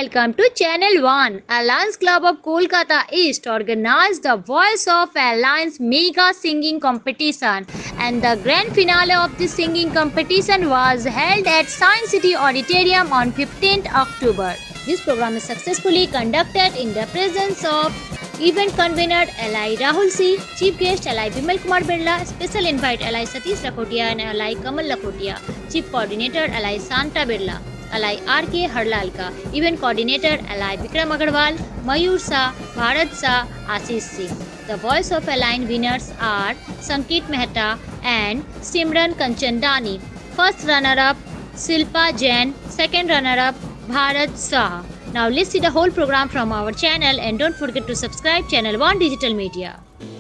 welcome to Channel 1. Alliance Club of Kolkata East organized the Voice of Alliance Mega Singing Competition, and the grand finale of this singing competition was held at Science City Auditorium on 15th October. This program is successfully conducted in the presence of event convener L.I. Rahul C, Chief Guest L.I. Bimal Kumar Birla, Special Invite L.I. Satish Lakhotia and L.I. Kamal Lakhotia, Chief Coordinator L.I. Santa Birla, L.I. R.K. Harlalka, Event Coordinator L.I. Vikram Agarwal, Mayur Shah, Bharat Shah, Ashish Singh. The Voice of Alliance winners are Sanket Mehta and Simran Kanchandani. First runner-up Silpa Jain, second runner-up Bharat Shah. Now let's see the whole program from our channel, and don't forget to subscribe Channel 1 Digital Media.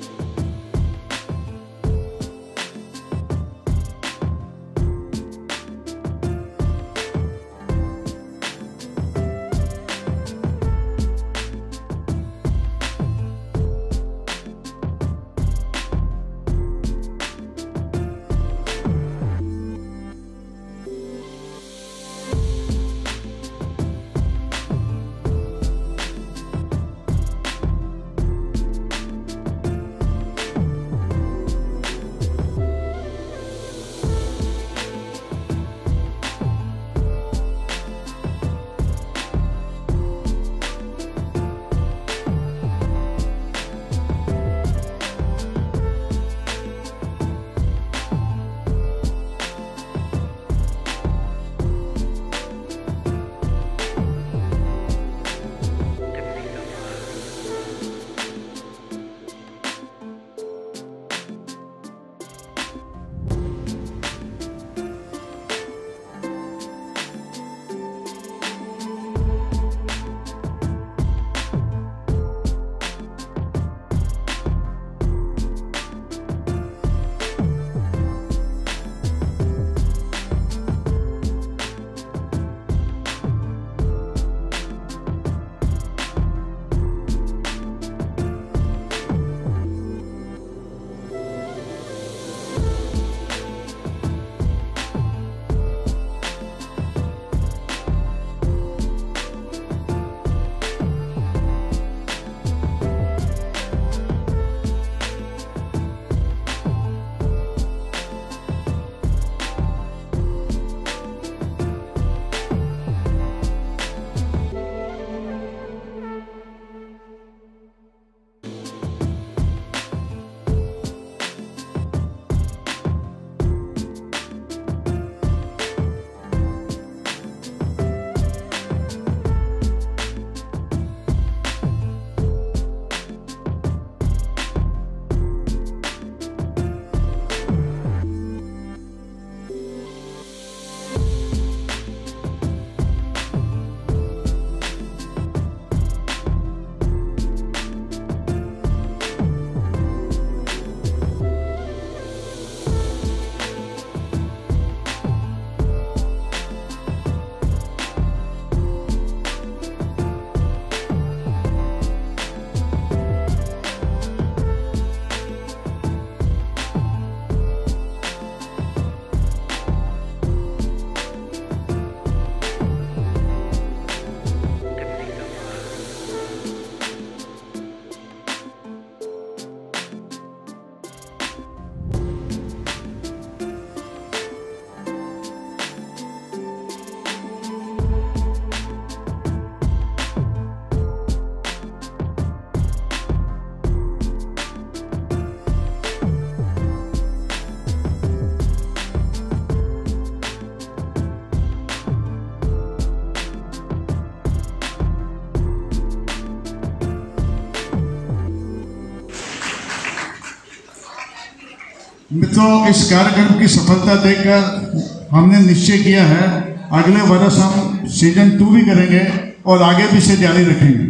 मित्रों, इस कार्यक्रम की सफलता देखकर हमने निश्चय किया है अगले वर्ष हम सीजन 2 भी करेंगे और आगे भी इसे जारी रखेंगे।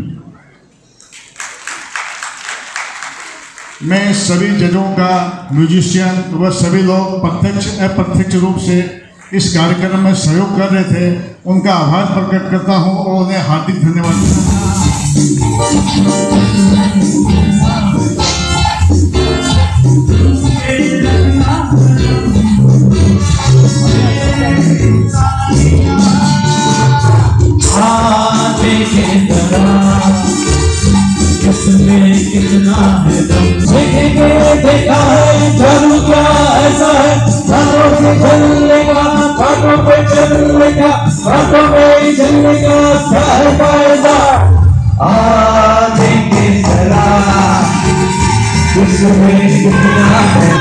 मैं सभी जजों का, म्यूजिशियन व सभी लोग प्रत्यक्ष अप्रत्यक्ष रूप से इस कार्यक्रम में सहयोग कर रहे थे, उनका आभार प्रकट करता हूं और उन्हें हार्दिक धन्यवाद देता हूं। देखा है जादू क्या ऐसा है, हाथों से चलने का, हाथों पे चलने का, हाथों पे चलने का क्या है फायदा। देखे जरा उसमें कितना है।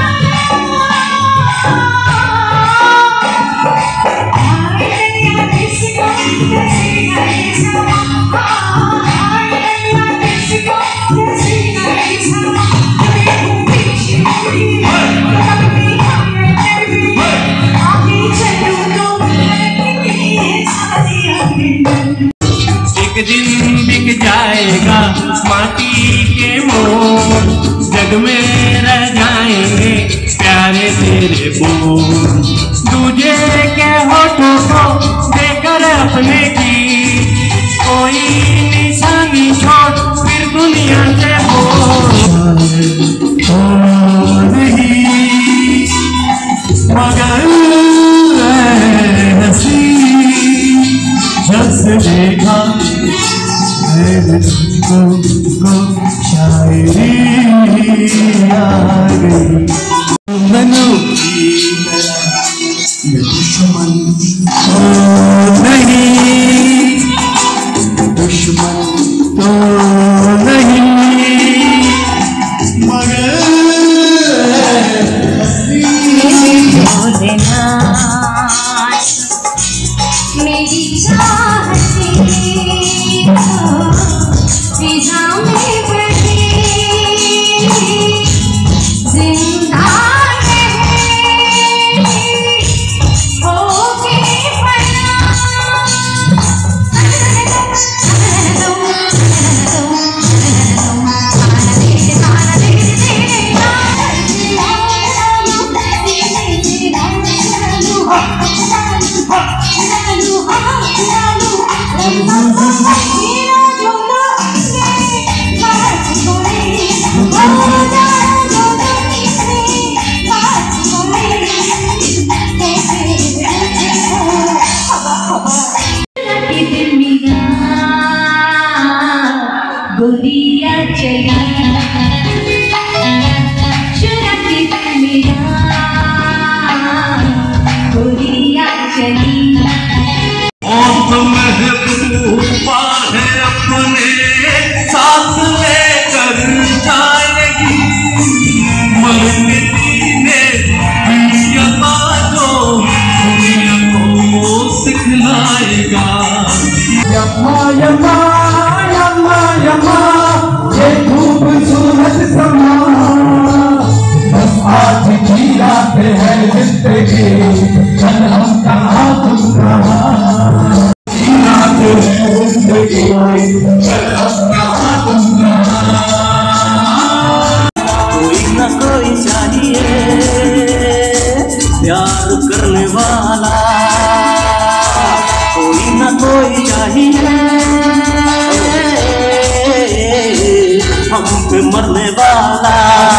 एक दिन बिक जाएगा माटी के मोर, जग में रह जाएंगे प्यारे तेरे बोल। दूजे के होठों को देकर अपने की कोई निशानी छोड़ फिर दुनिया से बोल। नहीं मगर हंसी जब से देखा तुमको शायरी आ गई। मनु दुश्मन नहीं, दुश्मन तो नहीं मगर मेरी चाहते फिजा में बढ़े जिंदा गोलियां चली गोलियां चली महबूबा है अपने साथ लेकर जाएगी, मरने जीने दुनिया जो दुनिया को सिखलाएगा। यम्मा यम्मा यम्मा यम्मा ये खूबसूरत समा, बस आज की रात है जिंदगी, कल हम कहाँ तुम कहाँ। कोई न कोई चाहिए प्यार करने वाला, कोई न कोई चाहिए हम पे मरने वाला।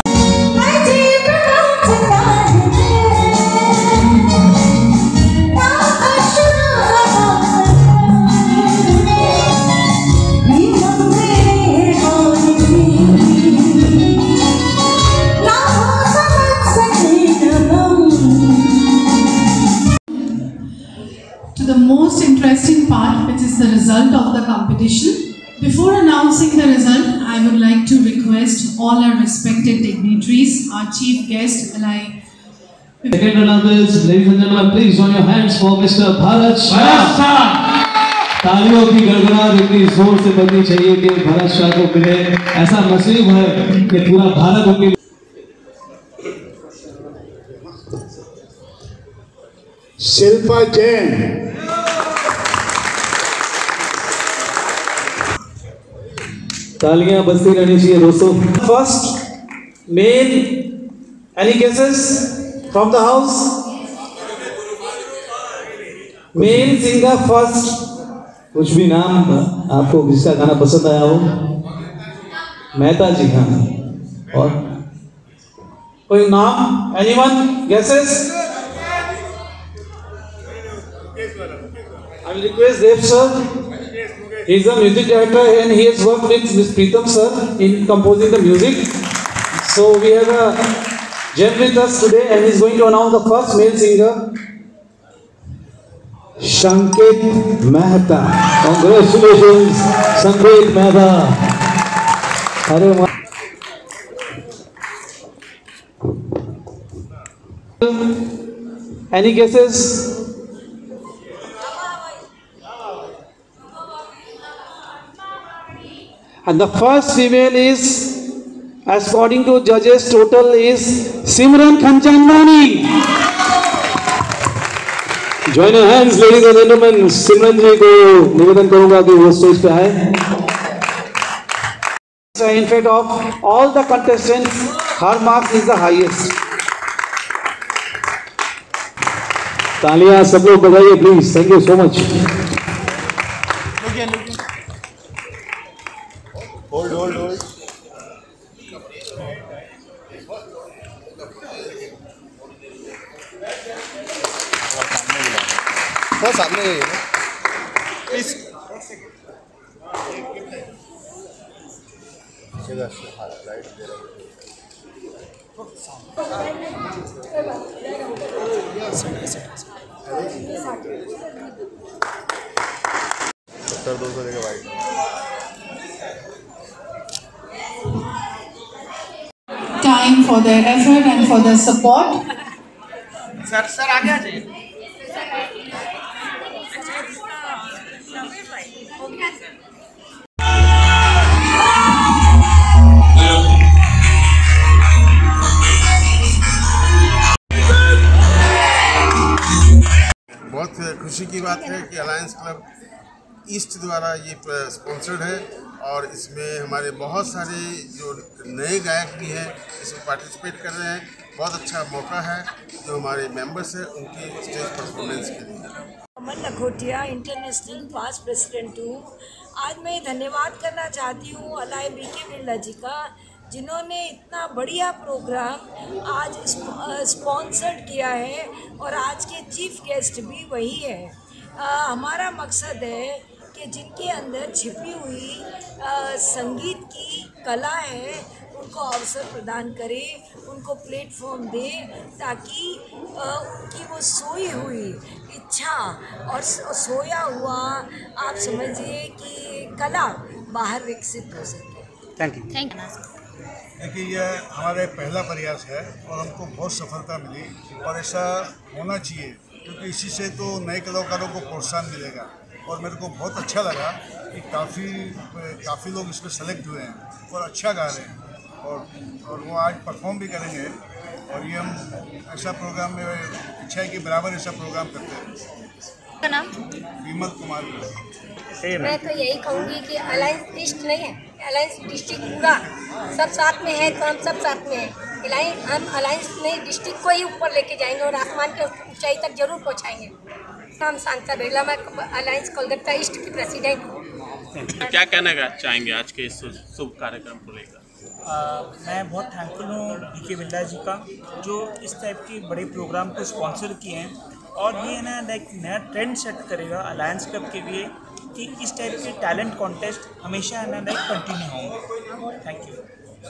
To the most interesting part, which is the result of the competition. Before announcing the result, I would like to request all our respected dignitaries, our chief guest, and I. Second runners, ladies and gentlemen, please join your hands for Mr. Bharat Shah. तालियों की गड़गड़ाहट इतनी जोर से बजनी चाहिए कि भरत शाह को मिले, ऐसा नसीब है कि पूरा भारत उनके। शिल्पा जैन, तालियां बजती रहनी चाहिए दोस्तों। First male, any guesses from the house? Male singer first. कुछ भी नाम आपको जिसका गाना पसंद आया हो? मेहता जी। हाँ, और कोई नाम? Anyone guesses? I will request Dev sir. He is a music director and he has worked with Ms. Pritam sir in composing the music. So we have a gem with us today and he's going to announce the first male singer, Sanket Mehta. Congratulations, Sanket Mehta. Any guesses? And the first female is, according to judges, total is Simran Khanchandani. Join your hands, ladies and gentlemen. सिमरन जी को निवेदन करूंगा कि वो stage पे आए. In fact, of all the contestants, her mark is the highest. तालियां सब लोग बजाइए please. Thank you so much. Hold. सामने please. Time for their effort and for their support. Sir आगे आ जाइए. बहुत खुशी की बात है कि अलायंस क्लब ईस्ट द्वारा ये स्पॉन्सर्ड है और इसमें हमारे बहुत सारे जो नए गायक भी हैं इसमें पार्टिसिपेट कर रहे हैं. बहुत अच्छा मौका है जो हमारे मेंबर्स हैं उनकी स्टेज परफॉर्मेंस के लिए. Aman Lakhotia international past president हूँ. आज मैं धन्यवाद करना चाहती हूँ अलाय बीके बिरला जी का, जिन्होंने इतना बढ़िया प्रोग्राम आज स्पॉन्सर्ड किया है और आज के चीफ गेस्ट भी वही है. हमारा मकसद है कि जिनके अंदर छिपी हुई संगीत की कला है उनको अवसर प्रदान करें, उनको प्लेटफॉर्म दें ताकि उनकी वो सोई हुई इच्छा और सोया हुआ आप समझिए कि कला बाहर विकसित हो सके. Thank you. देखिए यह हमारा पहला प्रयास है और हमको बहुत सफलता मिली और ऐसा होना चाहिए क्योंकि इसी से तो नए कलाकारों को प्रोत्साहन मिलेगा. और मेरे को बहुत अच्छा लगा कि काफ़ी लोग इसमें सेलेक्ट हुए हैं और अच्छा गा रहे हैं और वो आज परफॉर्म भी करेंगे. और ये हम ऐसा प्रोग्राम में इच्छा है कि बराबर ऐसा प्रोग्राम करते हैं. नाम विमल कुमार. मैं तो यही कहूँगी कि अलायंस ईस्ट नहीं है, अलायंस डिस्ट्रिक्ट पूरा सब साथ में है, तो हम सब साथ में हैं. हम अलायंस नहीं डिस्ट्रिक्ट को ही ऊपर लेके जाएंगे और आसमान के ऊंचाई तक जरूर पहुँचाएंगे. हम सांता बिरला, मैं अलायंस कोलकाता ईस्ट की प्रेसिडेंट हूँ. क्या कहना चाहेंगे आज के इस शुभ कार्यक्रम को लेकर? मैं बहुत थैंकफुल हूँ बीके बिरला जी का जो इस टाइप के बड़े प्रोग्राम को स्पॉन्सर किए हैं और ये ना लाइक नया ट्रेंड सेट करेगा अलायंस क्लब के लिए कि इस टाइप के टैलेंट कॉन्टेस्ट हमेशा ना लाइक कंटिन्यू होंगे. Thank you.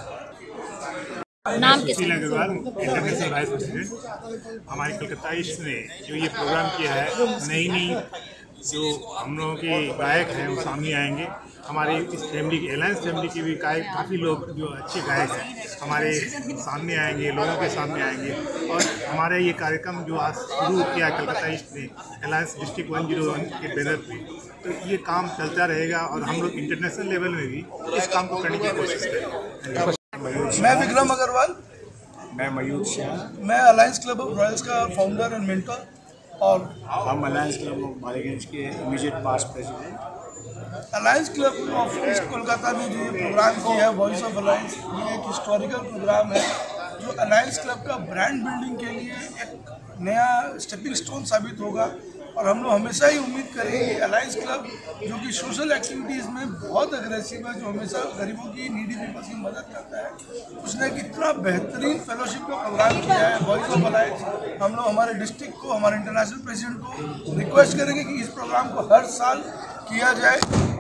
नाम अग्रवाल इंटरनेशनल वाइस प्रेसिडेंट. हमारे कलकत्ता ईस्ट ने जो ये प्रोग्राम किया है, नई जो हम लोगों के गायक हैं वो सामने आएंगे. हमारे इस फैमिली की अलायंस फैमिली के भी गायक काफ़ी लोग जो अच्छे गायक हैं हमारे सामने आएंगे, लोगों के सामने आएंगे. और हमारा ये कार्यक्रम जो आज शुरू किया कलकत्ता ईस्ट ने अलायंस डिस्ट्रिक्ट 101 के बैनर पे, तो ये काम चलता रहेगा और हम लोग इंटरनेशनल लेवल में भी इस काम को करने की कोशिश करेंगे. मैं विक्रम अग्रवाल. मैं मयूर शाह. मैं अलायंस क्लब ऑफ रॉयल्स का फाउंडर एंड मेंटर और हम अलायंस क्लब ऑफ मालीगंज के immediate past president. Alliance club of east Kolkata ने जो ये प्रोग्राम किया है वॉइस ऑफ अलायंस, ये एक हिस्टोरिकल प्रोग्राम है जो अलायंस क्लब का ब्रांड बिल्डिंग के लिए एक नया स्टेपिंग स्टोन साबित होगा. और हम लोग हमेशा ही उम्मीद करेंगे कि अलायंस क्लब जो कि सोशल एक्टिविटीज़ में बहुत अग्रेसिव है, जो हमेशा गरीबों की नीडी पीपल्स की मदद करता है, उसने कितना बेहतरीन फेलोशिप का प्रोग्राम किया है वॉइस ऑफ अलायंस. हम लोग हमारे डिस्ट्रिक्ट को, हमारे इंटरनेशनल प्रेसिडेंट को रिक्वेस्ट करेंगे कि इस प्रोग्राम को हर साल किया जाए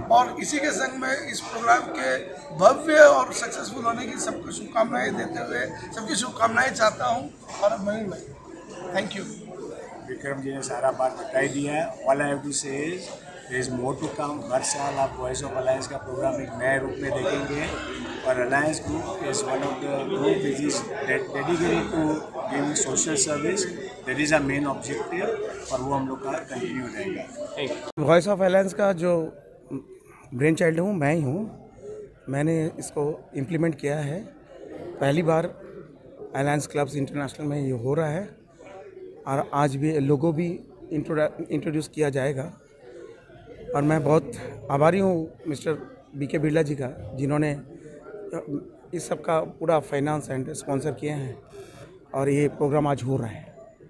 और इसी के संग में इस प्रोग्राम के भव्य और सक्सेसफुल होने की सबको शुभकामनाएं देते हुए सबकी शुभकामनाएं चाहता हूं। और अब मनीष भाई, थैंक यू। विक्रम जी ने सारा बात बताई दिया है। All I have to say is there is more to come. हर साल आप वॉइस ऑफ अलायंस का प्रोग्राम एक नए रूप में देखेंगे और Alliance group is one of the group which is dedicated to giving social service. That is a main objective और वो हम लोग का कंटिन्यू रहेगा। वॉइस ऑफ अलायंस का जो ब्रेन चाइल्ड हूँ मैं ही हूँ। मैंने इसको इम्प्लीमेंट किया है। पहली बार अलायंस क्लब्स इंटरनेशनल में ये हो रहा है और आज भी लोगों भी इंट्रोड्यूस किया जाएगा। और मैं बहुत आभारी हूँ मिस्टर बीके बिरला जी का, जिन्होंने इस सब का पूरा फाइनेंस एंड स्पॉन्सर किए हैं और ये प्रोग्राम आज हो रहा है।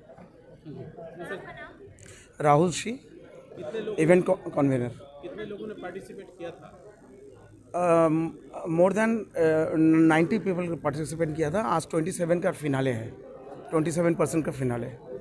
Rahul Shri, event convener. कितने लोगों ने पार्टिसिपेट किया था? मोर देन 90 पीपल पार्टिसिपेट किया था। आज 27 का फिनाले है, 27% का फिनाले है।